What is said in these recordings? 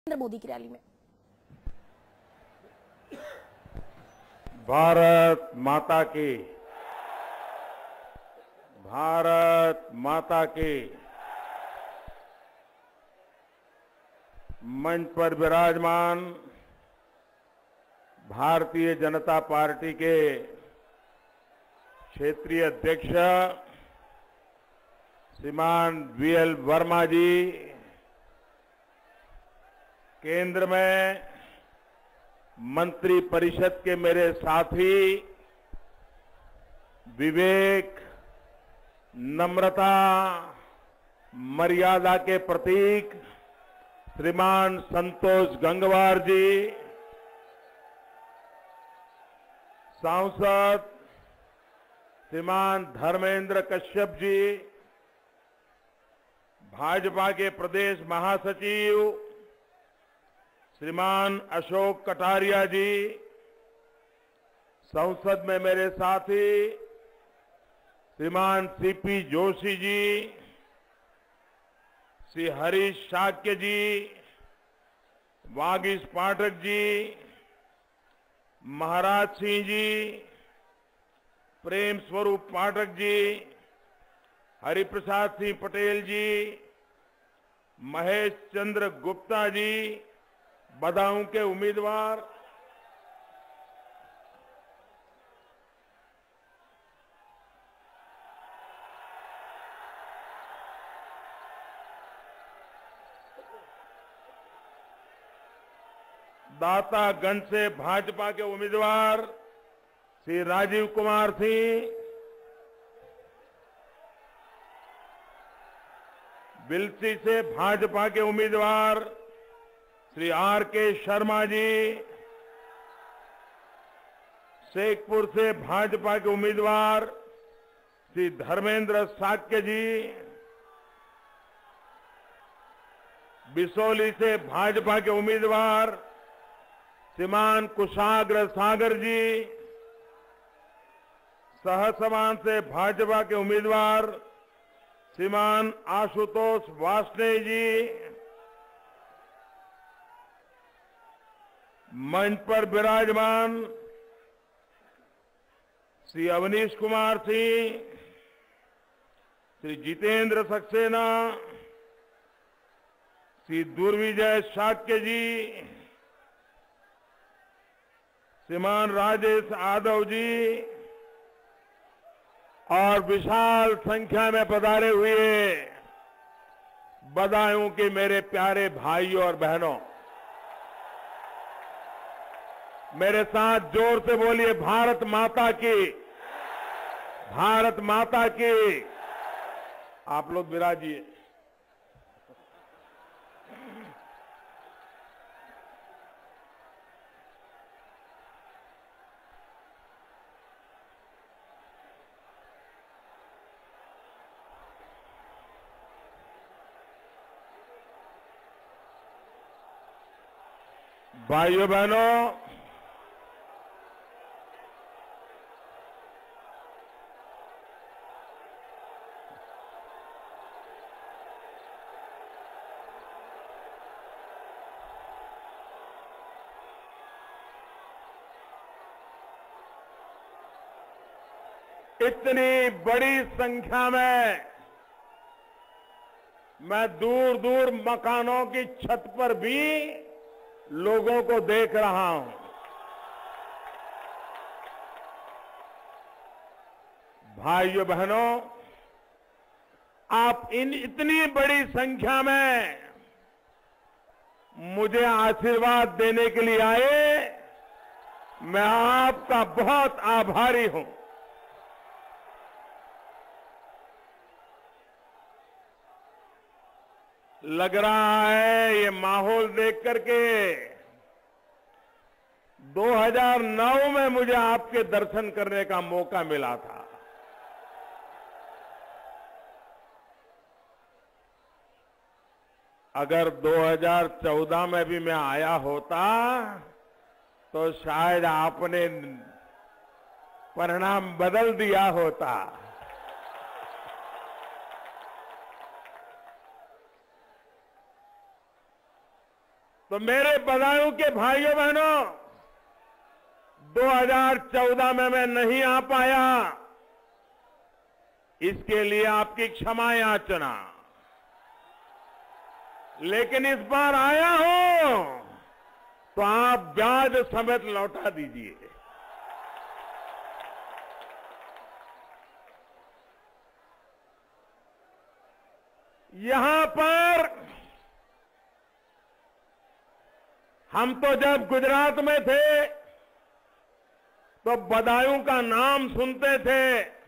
नरेंद्र मोदी की रैली में। भारत माता की, भारत माता की। मंच पर विराजमान भारतीय जनता पार्टी के क्षेत्रीय अध्यक्ष श्रीमान वीएल वर्मा जी, केंद्र में मंत्री परिषद के मेरे साथी, विवेक, नम्रता, मर्यादा के प्रतीक श्रीमान संतोष गंगवार जी, सांसद श्रीमान धर्मेंद्र कश्यप जी, भाजपा के प्रदेश महासचिव श्रीमान अशोक कटारिया जी, संसद में मेरे साथी श्रीमान सीपी जोशी जी, श्री हरीश शाक्य जी, वागीश पाठक जी, महाराज सिंह जी, प्रेम स्वरूप पाठक जी, हरिप्रसाद सिंह पटेल जी, महेश चंद्र गुप्ता जी, बदायूं के उम्मीदवार, दातागंज से भाजपा के उम्मीदवार श्री राजीव कुमार सिंह, बिलसी से भाजपा के उम्मीदवार श्री आर के शर्मा जी, शेखपुर से भाजपा के उम्मीदवार श्री धर्मेंद्र शाक्य जी, बिसौली से भाजपा के उम्मीदवार श्रीमान कुशाग्र सागर जी, सहसवान से भाजपा के उम्मीदवार श्रीमान आशुतोष वार्ष्णेय जी, मंच पर विराजमान श्री अवनीश कुमार सिंह, श्री जितेंद्र सक्सेना, श्री दुर्विजय शाक्य जी, श्रीमान राजेश यादव जी और विशाल संख्या में पधारे हुए बदायूं के मेरे प्यारे भाइयों और बहनों, मेरे साथ जोर से बोलिए भारत माता की, भारत माता की। आप लोग विराजिए। भाइयों बहनों, इतनी बड़ी संख्या में मैं दूर दूर मकानों की छत पर भी लोगों को देख रहा हूं। भाइयों बहनों, आप इतनी बड़ी संख्या में मुझे आशीर्वाद देने के लिए आए, मैं आपका बहुत आभारी हूं। लग रहा है ये माहौल देख करके 2009 में मुझे आपके दर्शन करने का मौका मिला था। अगर 2014 में भी मैं आया होता तो शायद आपने परिणाम बदल दिया होता। तो मेरे बदायूं के भाइयों बहनों, 2014 में मैं नहीं आ पाया, इसके लिए आपकी क्षमा याचना। लेकिन इस बार आया हूं तो आप ब्याज समेत लौटा दीजिए। यहां पर हम तो जब गुजरात में थे तो बदायूं का नाम सुनते थे।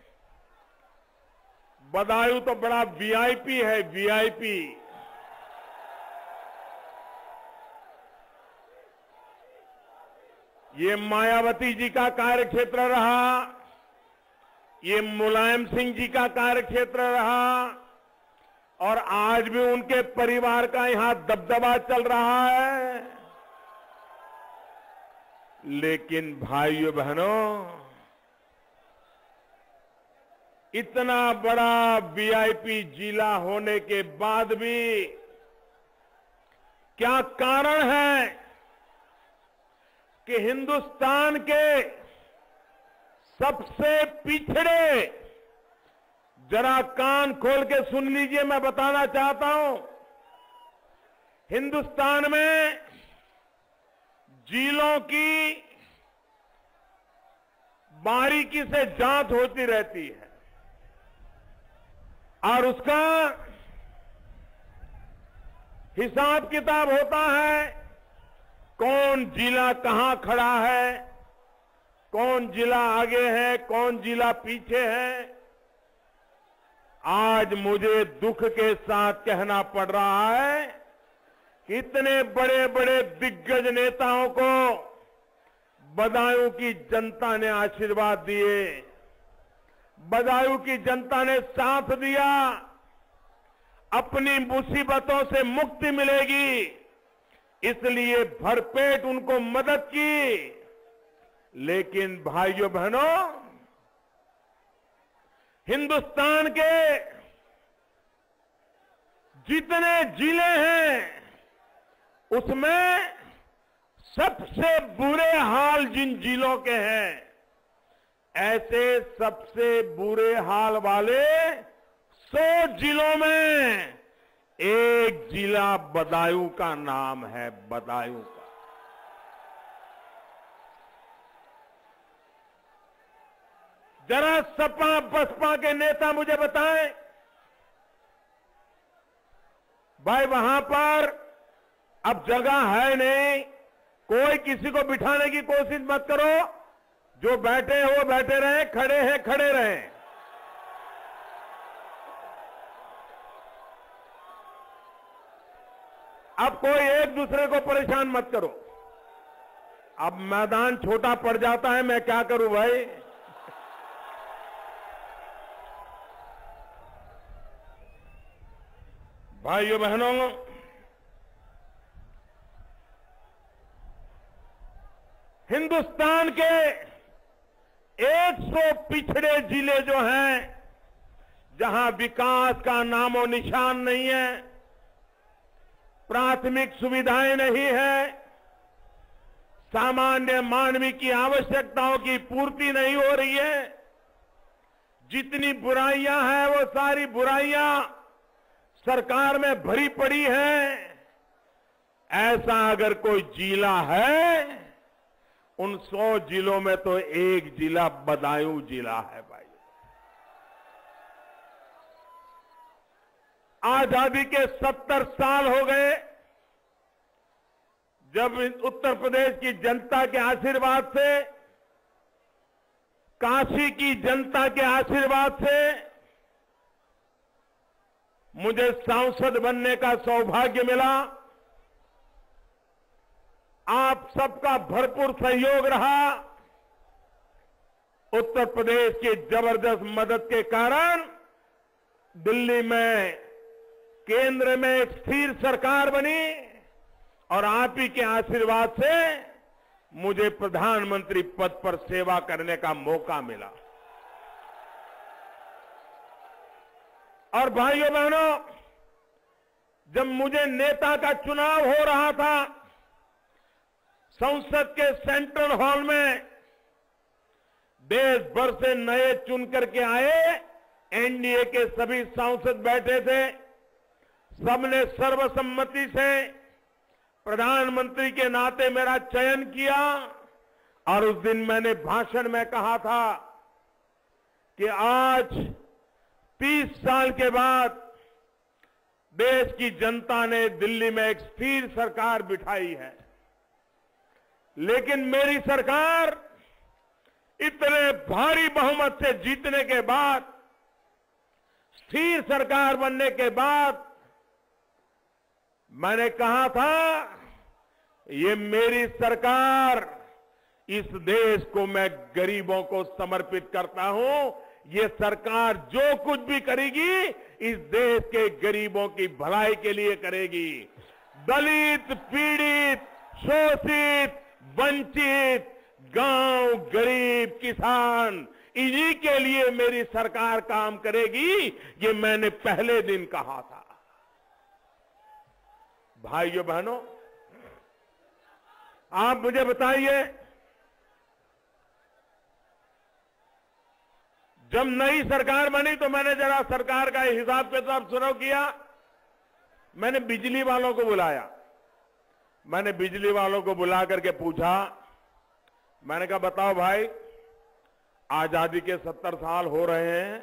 बदायूं तो बड़ा वीआईपी है, वीआईपी। ये मायावती जी का कार्यक्षेत्र रहा, ये मुलायम सिंह जी का कार्यक्षेत्र रहा, और आज भी उनके परिवार का यहां दबदबा चल रहा है। लेकिन भाइयों बहनों, इतना बड़ा वीआईपी जिला होने के बाद भी क्या कारण है कि हिंदुस्तान के सबसे पिछड़े, जरा कान खोल के सुन लीजिए, मैं बताना चाहता हूं, हिंदुस्तान में जिलों की बारीकी से जांच होती रहती है और उसका हिसाब किताब होता है। कौन जिला कहां खड़ा है, कौन जिला आगे है, कौन जिला पीछे है। आज मुझे दुख के साथ कहना पड़ रहा है कि इतने बड़े बड़े दिग्गज नेताओं को बदायूं की जनता ने आशीर्वाद दिए, बदायूं की जनता ने साथ दिया। अपनी मुसीबतों से मुक्ति मिलेगी, इसलिए भरपेट उनको मदद की। लेकिन भाइयों बहनों, हिंदुस्तान के जितने जिले हैं उसमें सबसे बुरे हाल जिन जिलों के हैं, ऐसे सबसे बुरे हाल वाले 100 जिलों में एक जिला बदायूं का नाम है, बदायूं का। जरा सपा बसपा के नेता मुझे बताएं, भाई वहां पर अब जगह है नहीं, कोई किसी को बिठाने की कोशिश मत करो, जो बैठे हैं वो बैठे रहें, खड़े हैं खड़े रहें। अब कोई एक दूसरे को परेशान मत करो। अब मैदान छोटा पड़ जाता है, मैं क्या करूं भाई। भाइयों बहनों, हिंदुस्तान के 100 पिछड़े जिले जो हैं, जहां विकास का नामो निशान नहीं है, प्राथमिक सुविधाएं नहीं है, सामान्य मानवीय की आवश्यकताओं की पूर्ति नहीं हो रही है, जितनी बुराइयां हैं वो सारी बुराइयां सरकार में भरी पड़ी है। ऐसा अगर कोई जिला है, उन 100 जिलों में तो एक जिला बदायूं जिला है भाई। आजादी के 70 साल हो गए, जब उत्तर प्रदेश की जनता के आशीर्वाद से, काशी की जनता के आशीर्वाद से मुझे सांसद बनने का सौभाग्य मिला। आप सबका भरपूर सहयोग रहा। उत्तर प्रदेश की जबरदस्त मदद के कारण दिल्ली में केंद्र में एक स्थिर सरकार बनी और आप ही के आशीर्वाद से मुझे प्रधानमंत्री पद पर सेवा करने का मौका मिला। और भाइयों बहनों, जब मुझे नेता का चुनाव हो रहा था संसद के सेंट्रल हॉल में देश भर से नए चुन करके आए एनडीए के सभी सांसद बैठे थे। सबने सर्वसम्मति से प्रधानमंत्री के नाते मेरा चयन किया और उस दिन मैंने भाषण में कहा था कि आज 30 साल के बाद देश की जनता ने दिल्ली में एक स्थिर सरकार बिठाई है, लेकिन मेरी सरकार इतने भारी बहुमत से जीतने के बाद, स्थिर सरकार बनने के बाद मैंने कहा था ये मेरी सरकार, इस देश को मैं गरीबों को समर्पित करता हूं। ये सरकार जो कुछ भी करेगी इस देश के गरीबों की भलाई के लिए करेगी। दलित, पीड़ित, शोषित, वंचित, गांव, गरीब, किसान, इन्हीं के लिए मेरी सरकार काम करेगी, ये मैंने पहले दिन कहा था। भाइयों बहनों, आप मुझे बताइए, जब नई सरकार बनी तो मैंने जरा सरकार का हिसाब किताब शुरू किया। मैंने बिजली वालों को बुलाया। मैंने बिजली वालों को बुला करके पूछा, मैंने कहा बताओ भाई, आजादी के 70 साल हो रहे हैं,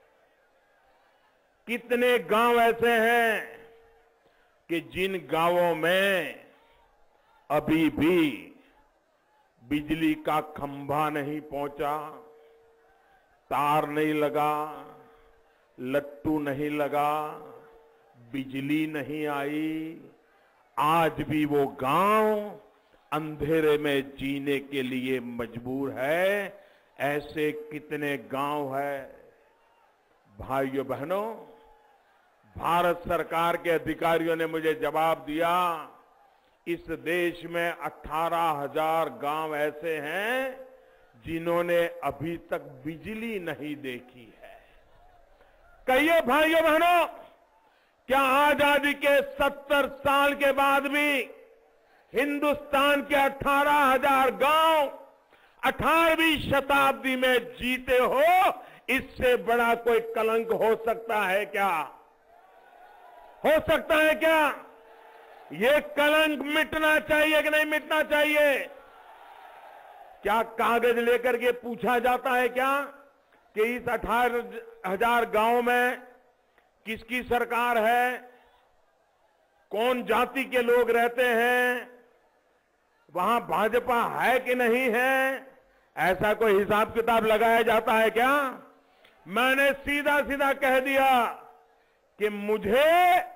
कितने गांव ऐसे हैं कि जिन गांवों में अभी भी बिजली का खंभा नहीं पहुंचा, तार नहीं लगा, लट्टू नहीं लगा, बिजली नहीं आई, आज भी वो गांव अंधेरे में जीने के लिए मजबूर है। ऐसे कितने गांव है। भाइयों बहनों, भारत सरकार के अधिकारियों ने मुझे जवाब दिया, इस देश में 18,000 गांव ऐसे हैं जिन्होंने अभी तक बिजली नहीं देखी है। कहिए भाइयों बहनों, क्या आजादी के 70 साल के बाद भी हिंदुस्तान के 18,000 गांव 18वीं शताब्दी में जीते हो? इससे बड़ा कोई कलंक हो सकता है क्या? हो सकता है क्या? ये कलंक मिटना चाहिए कि नहीं मिटना चाहिए? क्या कागज लेकर के पूछा जाता है क्या कि इस 18,000 गांव में किसकी सरकार है, कौन जाति के लोग रहते हैं, वहां भाजपा है कि नहीं है? ऐसा कोई हिसाब किताब लगाया जाता है क्या? मैंने सीधा सीधा कह दिया कि मुझे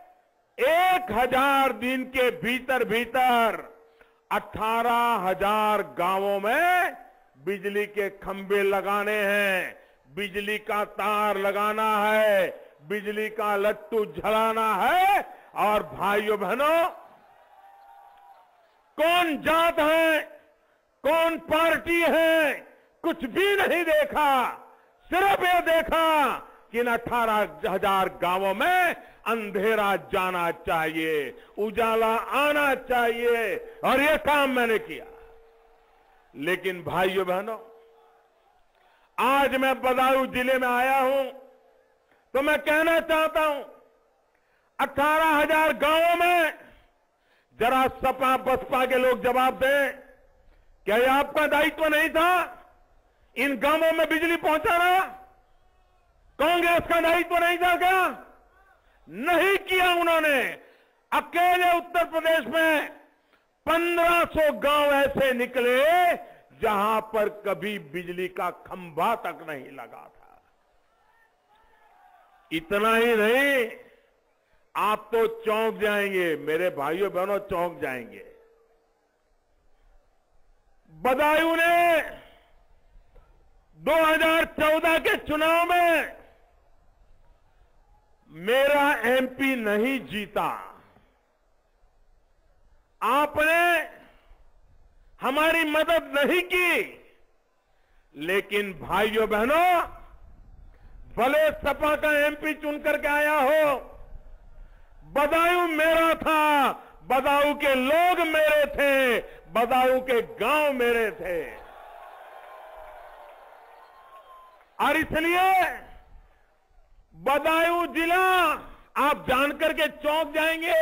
1000 दिन के भीतर भीतर 18,000 गांवों में बिजली के खंभे लगाने हैं, बिजली का तार लगाना है, बिजली का लट्टू जलाना है। और भाइयों बहनों, कौन जात है, कौन पार्टी है, कुछ भी नहीं देखा। सिर्फ ये देखा कि इन 18,000 गांवों में अंधेरा जाना चाहिए, उजाला आना चाहिए, और ये काम मैंने किया। लेकिन भाइयों बहनों, आज मैं बदायूं जिले में आया हूं तो मैं कहना चाहता हूं, 18,000 गांवों में जरा सपा बसपा के लोग जवाब दें, क्या ये आपका दायित्व नहीं था इन गांवों में बिजली पहुंचाना? कांग्रेस का दायित्व नहीं था क्या? नहीं किया उन्होंने। अकेले उत्तर प्रदेश में 1500 गांव ऐसे निकले जहां पर कभी बिजली का खंभा तक नहीं लगा था। इतना ही नहीं, आप तो चौंक जाएंगे, मेरे भाइयों बहनों, चौंक जाएंगे। बदायूं ने 2014 के चुनाव में मेरा एमपी नहीं जीता। आपने हमारी मदद नहीं की, लेकिन भाइयों बहनों, भले सपा का एमपी चुन करके आया हो, बदायूं मेरा था, बदायूं के लोग मेरे थे, बदायूं के गांव मेरे थे। और इसलिए बदायूं जिला आप जानकर के चौंक जाएंगे।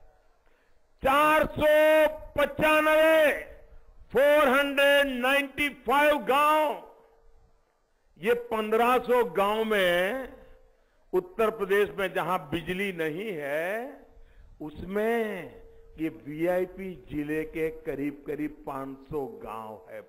495 गांव, ये 1500 गांव में उत्तर प्रदेश में जहां बिजली नहीं है, उसमें ये वीआईपी जिले के करीब करीब 500 गांव है।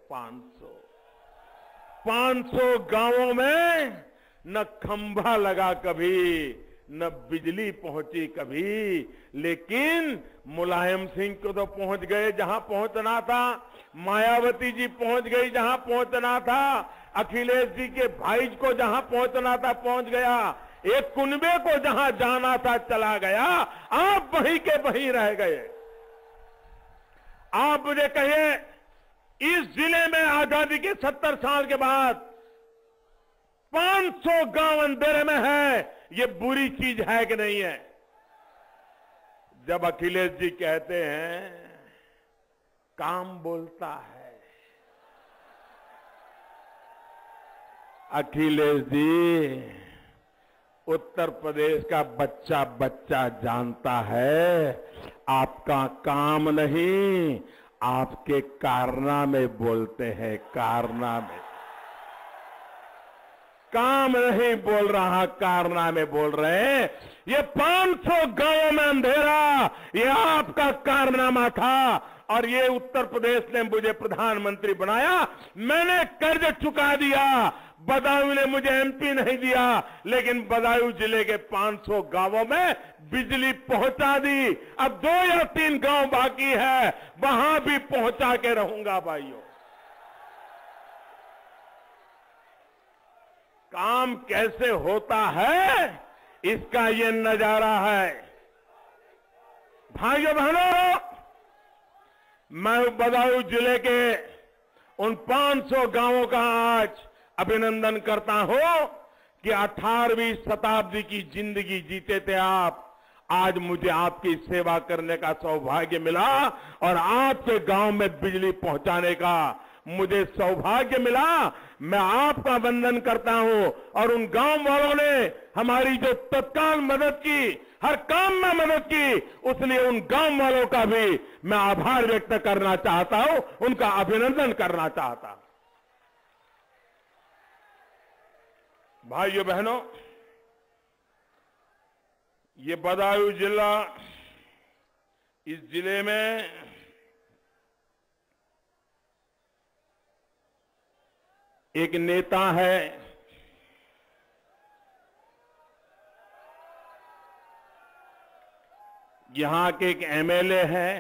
500 गांवों में न खंभा लगा कभी, न बिजली पहुंची कभी, लेकिन मुलायम सिंह को तो पहुंच गए जहां पहुंचना था, मायावती जी पहुंच गई जहां पहुंचना था, अखिलेश जी के भाई को जहां पहुंचना था पहुंच गया, एक कुनबे को जहां जाना था चला गया, आप वहीं के वहीं रह गए। आप मुझे कहिए, इस जिले में आजादी के 70 साल के बाद 500 गांव अंधेरे में है, ये बुरी चीज है कि नहीं है? जब अखिलेश जी कहते हैं काम बोलता है, अखिलेश जी उत्तर प्रदेश का बच्चा बच्चा जानता है, आपका काम नहीं, आपके कारनामे बोलते हैं। कारनामे, काम नहीं बोल रहा, कारनामे बोल रहे हैं। ये 500 गांवों में अंधेरा, ये आपका कारनामा था। और ये उत्तर प्रदेश ने मुझे प्रधानमंत्री बनाया, मैंने कर्ज चुका दिया। बदायूं ने मुझे एमपी नहीं दिया, लेकिन बदायूं जिले के 500 गांवों में बिजली पहुंचा दी। अब 2 या 3 गांव बाकी है, वहां भी पहुंचा के रहूंगा भाइयों। काम कैसे होता है, इसका ये नजारा है। भाइयों बहनों, मैं बदायूं जिले के उन 500 गांवों का आज अभिनंदन करता हूं कि 18वीं शताब्दी की जिंदगी जीते थे आप। आज मुझे आपकी सेवा करने का सौभाग्य मिला और आपके गांव में बिजली पहुंचाने का मुझे सौभाग्य मिला। मैं आपका वंदन करता हूं और उन गांव वालों ने हमारी जो तत्काल मदद की, हर काम में मदद की, उसलिए उन गांव वालों का भी मैं आभार व्यक्त करना चाहता हूं, उनका अभिनंदन करना चाहता हूं। भाइयों बहनों, ये बदायूं जिला, इस जिले में एक नेता है, यहां के एक एमएलए है।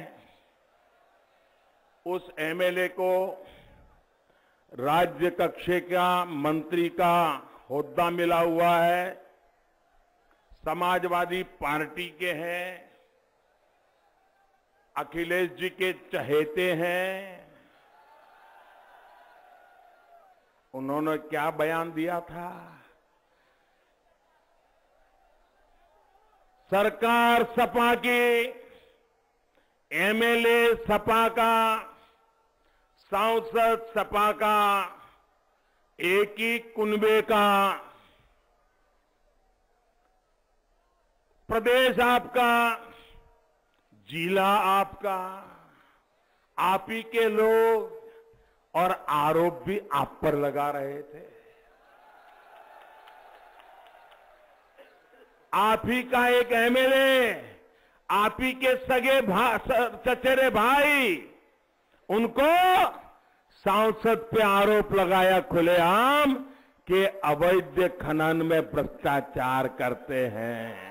उस एमएलए को राज्य कक्षे का मंत्री का होद्दा मिला हुआ है, समाजवादी पार्टी के हैं, अखिलेश जी के चहेते हैं। उन्होंने क्या बयान दिया था? सरकार सपा की, एमएलए सपा का, सांसद सपा का, एक ही कुनबे का, प्रदेश आपका, जिला आपका, आप ही के लोग, और आरोप भी आप पर लगा रहे थे। आप ही का एक एमएलए, आप ही के सगे चचेरे भाई, उनको सांसद पे आरोप लगाया खुलेआम कि अवैध खनन में भ्रष्टाचार करते हैं।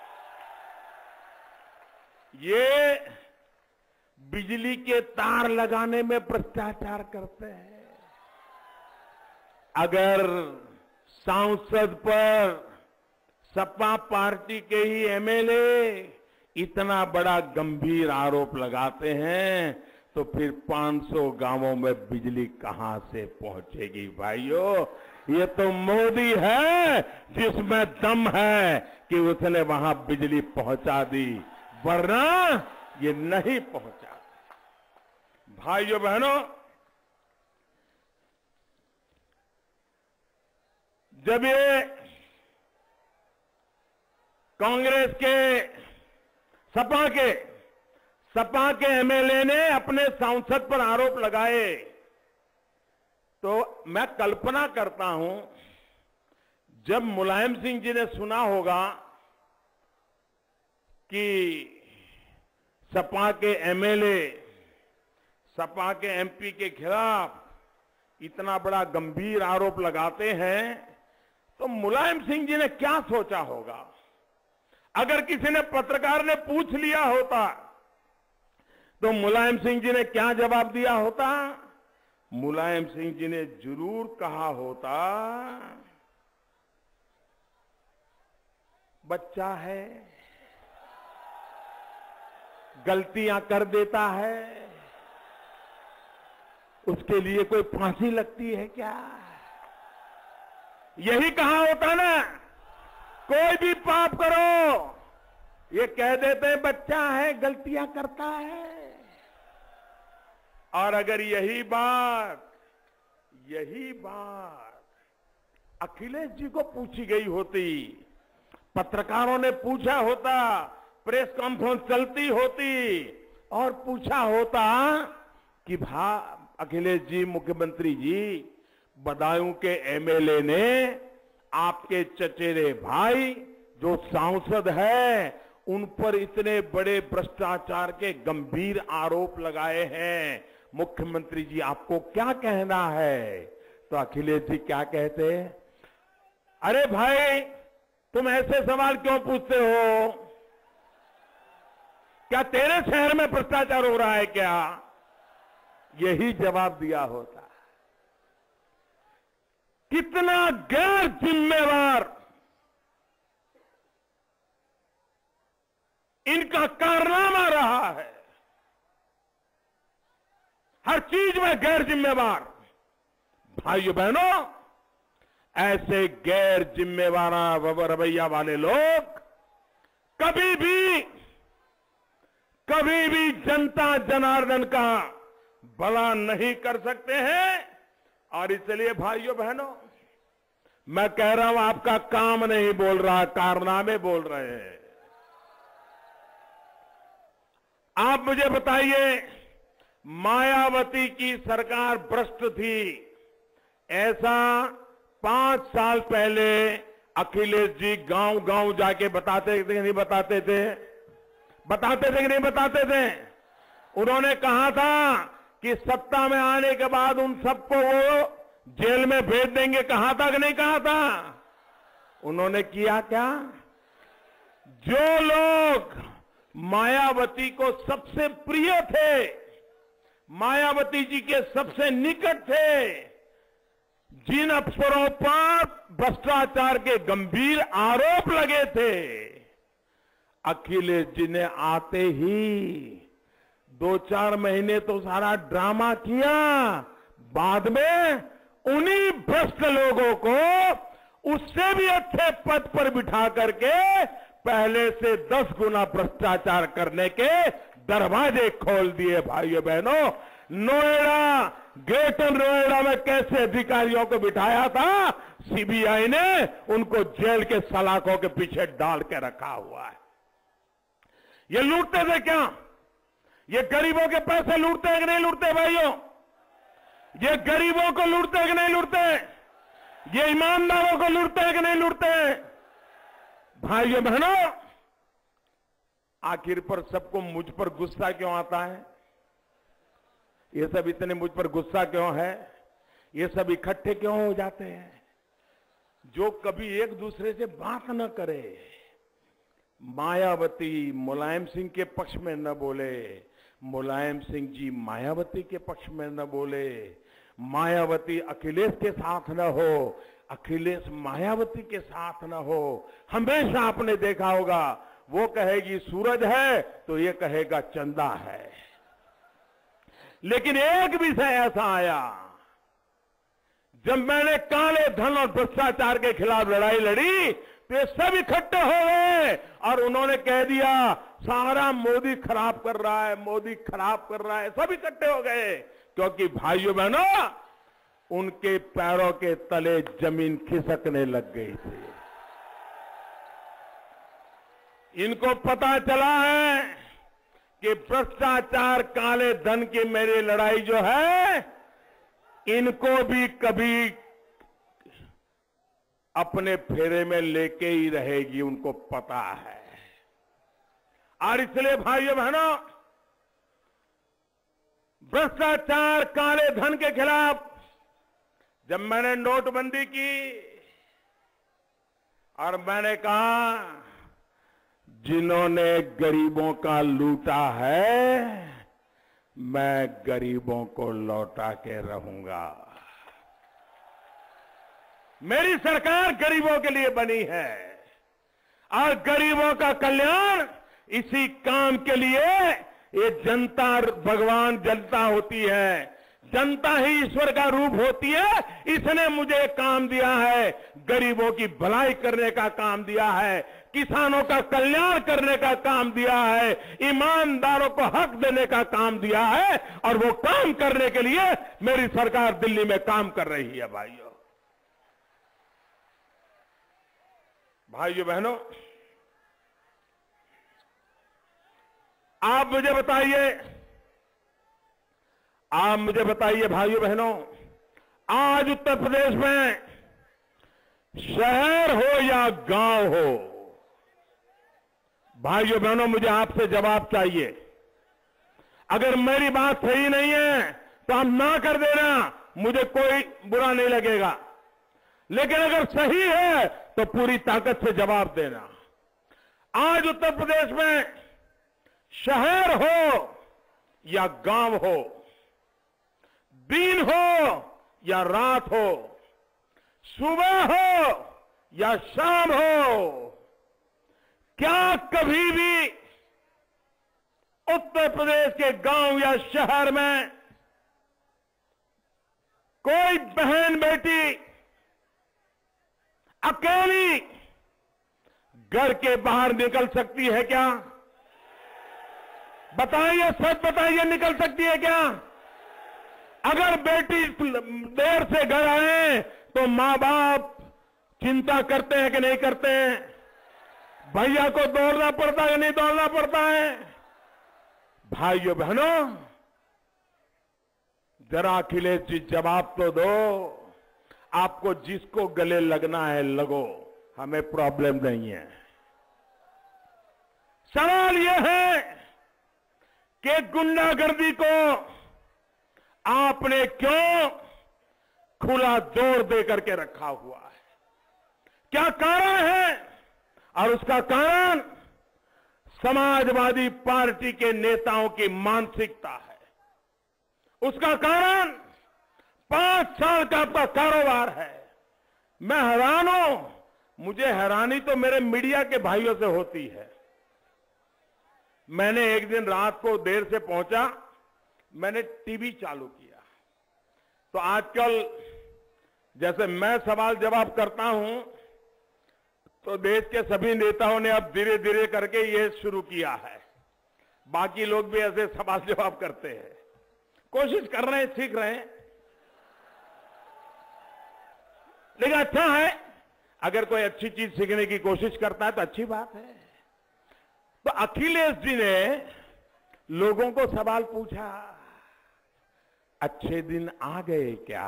ये बिजली के तार लगाने में भ्रष्टाचार करते हैं। अगर सांसद पर सपा पार्टी के ही एमएलए इतना बड़ा गंभीर आरोप लगाते हैं, तो फिर 500 गांवों में बिजली कहां से पहुंचेगी? भाइयों, ये तो मोदी है जिसमें दम है कि उसने वहां बिजली पहुंचा दी, वरना ये नहीं पहुंचा। भाइयों बहनों, जब ये कांग्रेस के सपा के एमएलए ने अपने सांसद पर आरोप लगाए, तो मैं कल्पना करता हूं जब मुलायम सिंह जी ने सुना होगा कि सपा के एमएलए, सपा के एमपी के खिलाफ इतना बड़ा गंभीर आरोप लगाते हैं, तो मुलायम सिंह जी ने क्या सोचा होगा। अगर किसी ने पत्रकार ने पूछ लिया होता तो मुलायम सिंह जी ने क्या जवाब दिया होता। मुलायम सिंह जी ने जरूर कहा होता, बच्चा है, गलतियां कर देता है, उसके लिए कोई फांसी लगती है क्या। यही कहा होता ना, कोई भी पाप करो, ये कह देते हैं बच्चा है, गलतियां करता है। और अगर यही बात अखिलेश जी को पूछी गई होती, पत्रकारों ने पूछा होता, प्रेस कॉन्फ्रेंस चलती होती और पूछा होता कि अखिलेश जी, मुख्यमंत्री जी, बदायूं के एमएलए ने आपके चचेरे भाई जो सांसद है उन पर इतने बड़े भ्रष्टाचार के गंभीर आरोप लगाए हैं, मुख्यमंत्री जी आपको क्या कहना है। तो अखिलेश जी क्या कहते, अरे भाई तुम ऐसे सवाल क्यों पूछते हो, क्या तेरे शहर में भ्रष्टाचार हो रहा है क्या। यही जवाब दिया होता। कितना गैर जिम्मेवार इनका कारनामा रहा है, हर चीज में गैर जिम्मेवार। भाइयों बहनों, ऐसे गैर जिम्मेवार रवैया वाले लोग कभी भी जनता जनार्दन का भला नहीं कर सकते हैं। और इसलिए भाइयों बहनों, मैं कह रहा हूं आपका काम नहीं बोल रहा, कारनामे बोल रहे हैं। आप मुझे बताइए, मायावती की सरकार भ्रष्ट थी, ऐसा 5 साल पहले अखिलेश जी गांव-गांव जाके बताते थे कि नहीं बताते थे? बताते थे कि नहीं बताते थे? उन्होंने कहा था कि सत्ता में आने के बाद उन सबको वो जेल में भेज देंगे, कहा था कि नहीं कहा था? उन्होंने किया क्या? जो लोग मायावती को सबसे प्रिय थे, मायावती जी के सबसे निकट थे, जिन अफसरों पर भ्रष्टाचार के गंभीर आरोप लगे थे, अखिलेश जी ने आते ही 2-4 महीने तो सारा ड्रामा किया, बाद में उन्हीं भ्रष्ट लोगों को उससे भी अच्छे पद पर बिठा करके पहले से 10 गुना भ्रष्टाचार करने के दरवाजे खोल दिए। भाइयों बहनों, नोएडा, ग्रेटर नोएडा में कैसे अधिकारियों को बिठाया था, सीबीआई ने उनको जेल के सलाखों के पीछे डाल के रखा हुआ है। ये लूटते थे क्या? ये गरीबों के पैसे लूटते हैं कि नहीं लूटते भाइयों? ये गरीबों को लूटते हैं कि नहीं लूटते? ये ईमानदारों को लूटते हैं कि नहीं लूटते? भाइयों बहनों, आखिर पर सबको मुझ पर गुस्सा क्यों आता है? ये सब इतने मुझ पर गुस्सा क्यों है? ये सब इकट्ठे क्यों हो जाते हैं? जो कभी एक दूसरे से बात न करे, मायावती मुलायम सिंह के पक्ष में न बोले, मुलायम सिंह जी मायावती के पक्ष में न बोले, मायावती अखिलेश के साथ न हो, अखिलेश मायावती के साथ न हो। हमेशा आपने देखा होगा, वो कहेगी सूरज है तो ये कहेगा चंदा है। लेकिन एक विषय ऐसा आया, जब मैंने काले धन और भ्रष्टाचार के खिलाफ लड़ाई लड़ी तो ये सब इकट्ठे हो गए और उन्होंने कह दिया सारा मोदी खराब कर रहा है, मोदी खराब कर रहा है। सब इकट्ठे हो गए क्योंकि भाइयों बहनों उनके पैरों के तले जमीन खिसकने लग गई थी। इनको पता चला है कि भ्रष्टाचार, काले धन की मेरी लड़ाई जो है इनको भी कभी अपने फेरे में लेके ही रहेगी, उनको पता है। और इसलिए भाइयों बहनों भ्रष्टाचार, काले धन के खिलाफ जब मैंने नोटबंदी की और मैंने कहा जिन्होंने गरीबों का लूटा है मैं गरीबों को लौटा के रहूंगा। मेरी सरकार गरीबों के लिए बनी है और गरीबों का कल्याण इसी काम के लिए ये जनता, भगवान जनता होती है, जनता ही ईश्वर का रूप होती है। इसने मुझे काम दिया है, गरीबों की भलाई करने का काम दिया है, किसानों का कल्याण करने का काम दिया है, ईमानदारों को हक देने का काम दिया है और वो काम करने के लिए मेरी सरकार दिल्ली में काम कर रही है। भाइयों बहनों आप मुझे बताइए भाइयों बहनों, आज उत्तर प्रदेश में शहर हो या गांव हो, भाइयों बहनों मुझे आपसे जवाब चाहिए। अगर मेरी बात सही नहीं है तो आप ना कर देना, मुझे कोई बुरा नहीं लगेगा, लेकिन अगर सही है तो पूरी ताकत से जवाब देना। आज उत्तर प्रदेश में शहर हो या गांव हो, दिन हो या रात हो, सुबह हो या शाम हो, क्या कभी भी उत्तर प्रदेश के गांव या शहर में कोई बहन बेटी अकेली घर के बाहर निकल सकती है क्या? बताइए, सच बताइए, निकल सकती है क्या? अगर बेटी देर से घर आए तो मां बाप चिंता करते हैं कि नहीं करते हैं? भैया को दौड़ना पड़ता है कि नहीं दौड़ना पड़ता है? भाइयों बहनों जरा अखिलेश जी जवाब तो दो। आपको जिसको गले लगना है लगो, हमें प्रॉब्लम नहीं है। सवाल यह है कि गुंडागर्दी को आपने क्यों खुला जोर दे करके रखा हुआ है? क्या कारण है? और उसका कारण समाजवादी पार्टी के नेताओं की मानसिकता है। उसका कारण 5 साल का आपका कारोबार है। मैं हैरान हूं, मुझे हैरानी तो मेरे मीडिया के भाइयों से होती है। मैंने एक दिन रात को देर से पहुंचा, मैंने टीवी चालू किया तो आजकल जैसे मैं सवाल जवाब करता हूं तो देश के सभी नेताओं ने अब धीरे धीरे करके ये शुरू किया है। बाकी लोग भी ऐसे सवाल जवाब करते हैं, कोशिश कर रहे हैं, सीख रहे हैं। लेकिन अच्छा है, अगर कोई अच्छी चीज सीखने की कोशिश करता है तो अच्छी बात है। तो अखिलेश जी ने लोगों को सवाल पूछा, अच्छे दिन आ गए क्या?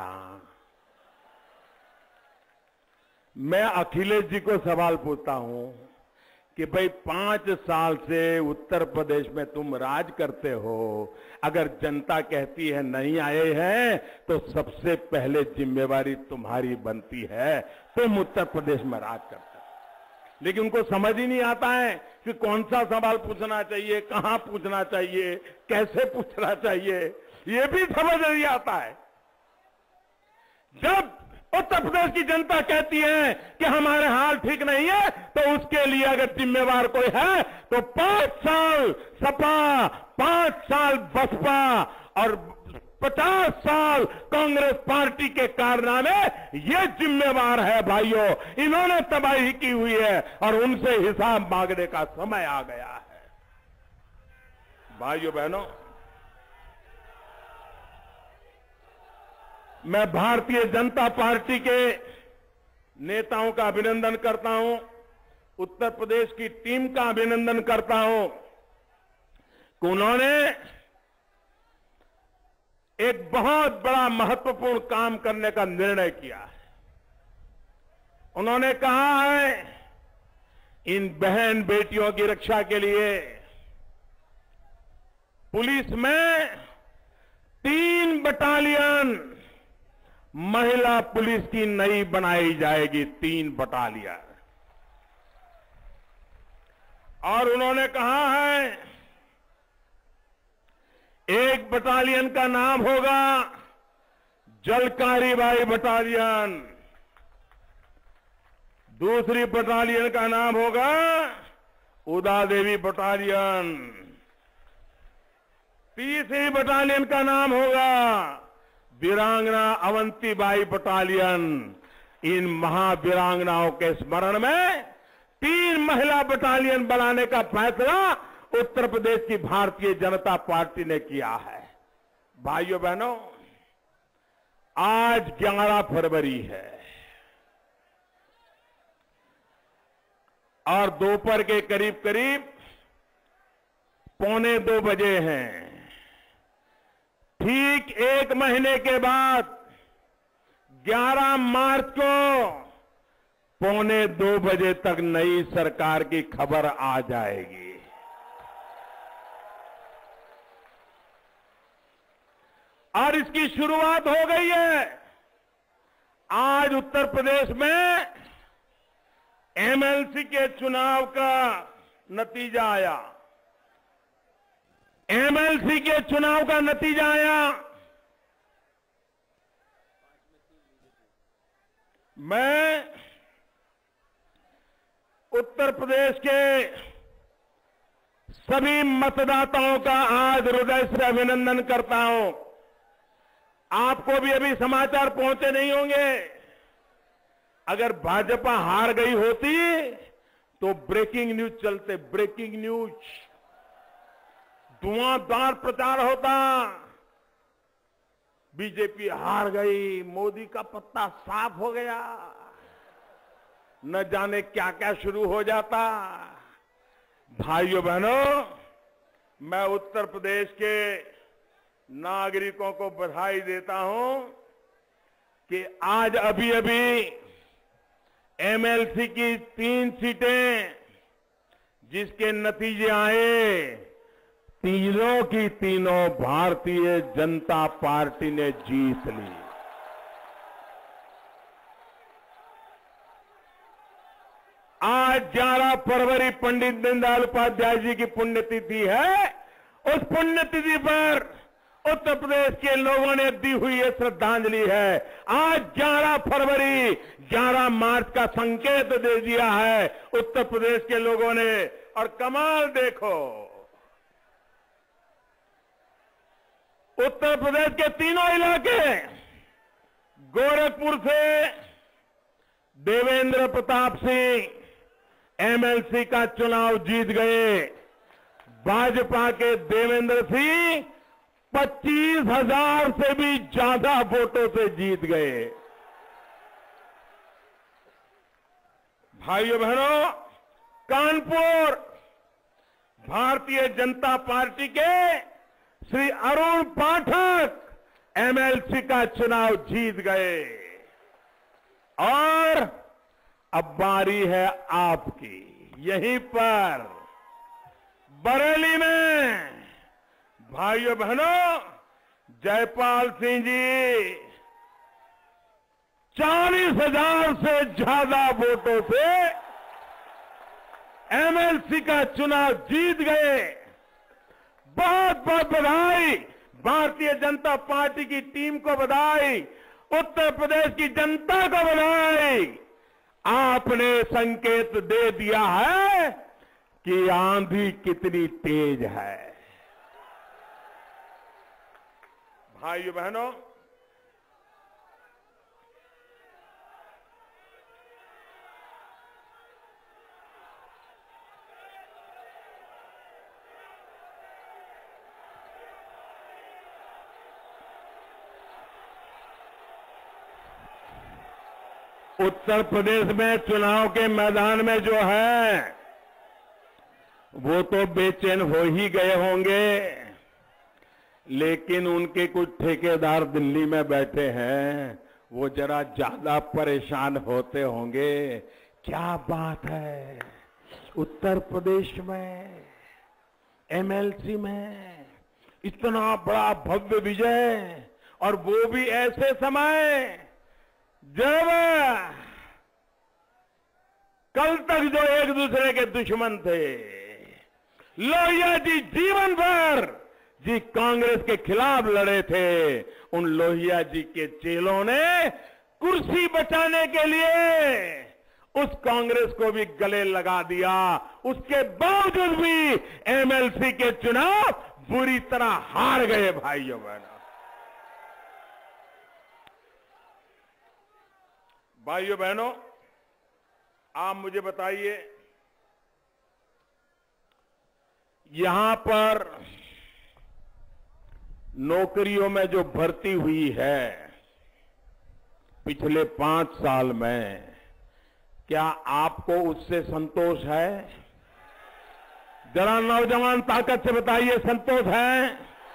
मैं अखिलेश जी को सवाल पूछता हूं कि भाई 5 साल से उत्तर प्रदेश में तुम राज करते हो, अगर जनता कहती है नहीं आए हैं तो सबसे पहले जिम्मेवारी तुम्हारी बनती है, तुम उत्तर प्रदेश में राज करते हो। लेकिन उनको समझ ही नहीं आता है कि कौन सा सवाल पूछना चाहिए, कहां पूछना चाहिए, कैसे पूछना चाहिए, ये भी समझ नहीं आता है। जब उत्तर प्रदेश की जनता कहती है कि हमारे हाल ठीक नहीं है तो उसके लिए अगर जिम्मेवार कोई है तो 5 साल सपा, 5 साल बसपा और 50 साल कांग्रेस पार्टी के कारनामे ये जिम्मेवार है भाइयों। इन्होंने तबाही की हुई है और उनसे हिसाब मांगने का समय आ गया है। भाइयों बहनों, मैं भारतीय जनता पार्टी के नेताओं का अभिनंदन करता हूं, उत्तर प्रदेश की टीम का अभिनंदन करता हूं कि उन्होंने एक बहुत बड़ा महत्वपूर्ण काम करने का निर्णय किया है। उन्होंने कहा है इन बहन बेटियों की रक्षा के लिए पुलिस में 3 बटालियन महिला पुलिस की नई बनाई जाएगी, 3 बटालियन। और उन्होंने कहा है एक बटालियन का नाम होगा जलकारी बाई बटालियन, दूसरी बटालियन का नाम होगा उदा देवी बटालियन, तीसरी बटालियन का नाम होगा वीरांगना अवंतीबाई बटालियन। इन महावीरांगनाओं के स्मरण में 3 महिला बटालियन बनाने का फैसला उत्तर प्रदेश की भारतीय जनता पार्टी ने किया है। भाइयों बहनों, आज 11 फरवरी है और दोपहर के करीब करीब 1:45 बजे हैं। ठीक 1 महीने के बाद 11 मार्च को 1:45 बजे तक नई सरकार की खबर आ जाएगी। और इसकी शुरुआत हो गई है। आज उत्तर प्रदेश में एमएलसी के चुनाव का नतीजा आया। एमएलसी के चुनाव का नतीजा आया। मैं उत्तर प्रदेश के सभी मतदाताओं का आज हृदय से अभिनंदन करता हूं। आपको भी अभी समाचार पहुंचे नहीं होंगे। अगर भाजपा हार गई होती तो ब्रेकिंग न्यूज चलते, ब्रेकिंग न्यूज, धुआंधार प्रचार होता। बीजेपी हार गई, मोदी का पत्ता साफ हो गया, न जाने क्या क्या शुरू हो जाता। भाइयों बहनों, मैं उत्तर प्रदेश के नागरिकों को बधाई देता हूं कि आज अभी अभी एमएलसी की 3 सीटें जिसके नतीजे आए, तीनों की तीनों भारतीय जनता पार्टी ने जीत ली। आज 11 फरवरी पंडित दीनदयाल उपाध्याय जी की पुण्यतिथि है। उस पुण्यतिथि पर उत्तर प्रदेश के लोगों ने दी हुई ये श्रद्धांजलि है। आज 11 फरवरी 11 मार्च का संकेत दे दिया है उत्तर प्रदेश के लोगों ने। और कमाल देखो, उत्तर प्रदेश के तीनों इलाके, गोरखपुर से देवेंद्र प्रताप सिंह एमएलसी का चुनाव जीत गए। भाजपा के देवेंद्र सिंह 25,000 से भी ज्यादा वोटों से जीत गए। भाइयों बहनों, कानपुर भारतीय जनता पार्टी के श्री अरुण पाठक एमएलसी का चुनाव जीत गए। और अब बारी है आपकी। यहीं पर बरेली में भाइयों बहनों, जयपाल सिंह जी 40,000 से ज्यादा वोटों से एमएलसी का चुनाव जीत गए। बहुत बहुत बधाई, भारतीय जनता पार्टी की टीम को बधाई, उत्तर प्रदेश की जनता को बधाई। आपने संकेत दे दिया है कि आंधी कितनी तेज है। भाइयों बहनों, उत्तर प्रदेश में चुनाव के मैदान में जो है वो तो बेचैन हो ही गए होंगे, लेकिन उनके कुछ ठेकेदार दिल्ली में बैठे हैं, वो जरा ज्यादा परेशान होते होंगे। क्या बात है, उत्तर प्रदेश में एमएलसी में इतना बड़ा भव्य विजय, और वो भी ऐसे समय जब कल तक जो एक दूसरे के दुश्मन थे, लोहिया जी जीवन भर जी कांग्रेस के खिलाफ लड़े थे, उन लोहिया जी के चेलों ने कुर्सी बचाने के लिए उस कांग्रेस को भी गले लगा दिया। उसके बावजूद भी एमएलसी के चुनाव बुरी तरह हार गए। भाइयों बहनों, भाइयों बहनों, आप मुझे बताइए, यहां पर नौकरियों में जो भर्ती हुई है पिछले 5 साल में, क्या आपको उससे संतोष है? जरा नौजवान ताकत से बताइए, संतोष है?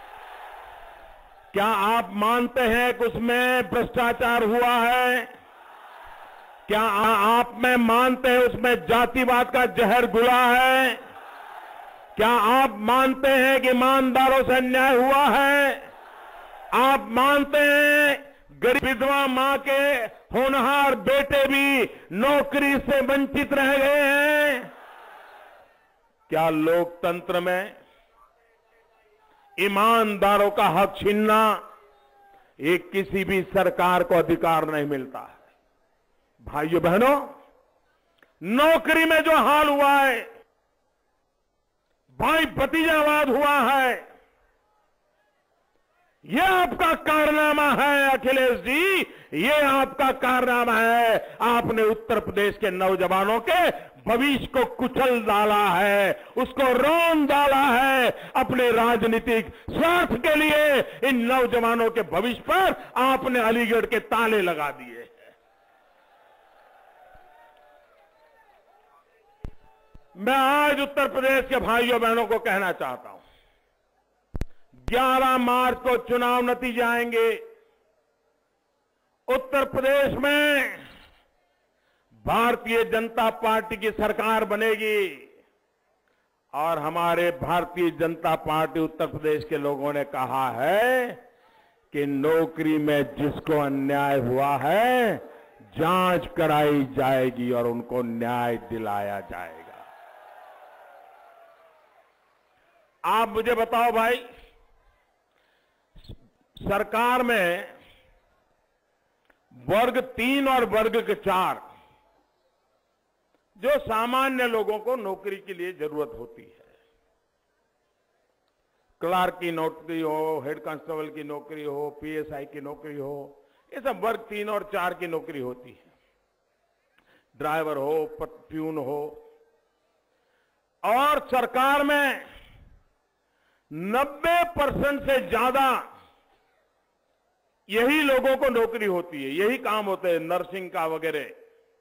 क्या आप मानते हैं कि उसमें भ्रष्टाचार हुआ है? क्या आप में मानते हैं उसमें जातिवाद का जहर घुला है? क्या आप मानते हैं कि ईमानदारों से अन्याय हुआ है? आप मानते हैं गरीब विधवा मां के होनहार बेटे भी नौकरी से वंचित रह गए हैं? क्या लोकतंत्र में ईमानदारों का हक छीनना ये किसी भी सरकार को अधिकार नहीं मिलता है? भाइयों बहनों, नौकरी में जो हाल हुआ है, भाई भतीजावाद हुआ है, ये आपका कारनामा है अखिलेश जी, ये आपका कारनामा है। आपने उत्तर प्रदेश के नौजवानों के भविष्य को कुचल डाला है, उसको रौंद डाला है। अपने राजनीतिक स्वार्थ के लिए इन नौजवानों के भविष्य पर आपने अलीगढ़ के ताले लगा दिए। मैं आज उत्तर प्रदेश के भाइयों बहनों को कहना चाहता हूं, 11 मार्च को चुनाव नतीजे आएंगे। उत्तर प्रदेश में भारतीय जनता पार्टी की सरकार बनेगी, और हमारे भारतीय जनता पार्टी उत्तर प्रदेश के लोगों ने कहा है कि नौकरी में जिसको अन्याय हुआ है, जांच कराई जाएगी और उनको न्याय दिलाया जाएगा। आप मुझे बताओ भाई, सरकार में वर्ग 3 और वर्ग 4 जो सामान्य लोगों को नौकरी के लिए जरूरत होती है, क्लर्क की नौकरी हो, हेड कांस्टेबल की नौकरी हो, पीएसआई की नौकरी हो, ये सब वर्ग 3 और 4 की नौकरी होती है। ड्राइवर हो, प्यून हो, और सरकार में 90% से ज्यादा यही लोगों को नौकरी होती है, यही काम होते हैं, नर्सिंग का वगैरह।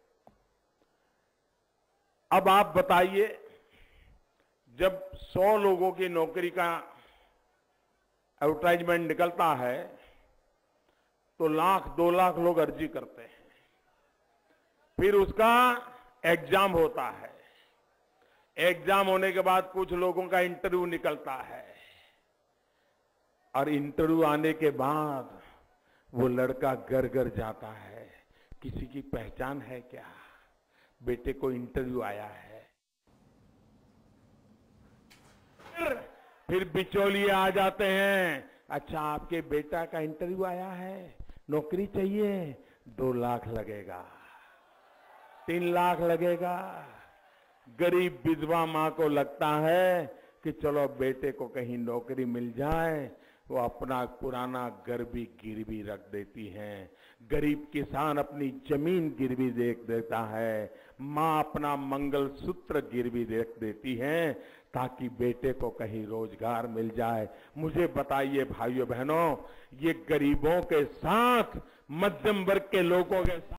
अब आप बताइए, जब 100 लोगों की नौकरी का एडवर्टाइजमेंट निकलता है तो 1,00,000-2 लाख लोग अर्जी करते हैं, फिर उसका एग्जाम होता है, एग्जाम होने के बाद कुछ लोगों का इंटरव्यू निकलता है, और इंटरव्यू आने के बाद वो लड़का घर घर जाता है, किसी की पहचान है क्या, बेटे को इंटरव्यू आया है। फिर बिचौलिए आ जाते हैं, अच्छा आपके बेटा का इंटरव्यू आया है, नौकरी चाहिए, 2 लाख लगेगा, 3 लाख लगेगा। गरीब विधवा मां को लगता है कि चलो बेटे को कहीं नौकरी मिल जाए, वो अपना पुराना घर भी गिरवी रख देती हैं। गरीब किसान अपनी जमीन गिरवी रख देता है। माँ अपना मंगलसूत्र गिरवी रख देती है ताकि बेटे को कहीं रोजगार मिल जाए। मुझे बताइए भाइयों बहनों, ये गरीबों के साथ, मध्यम वर्ग के लोगों के साथ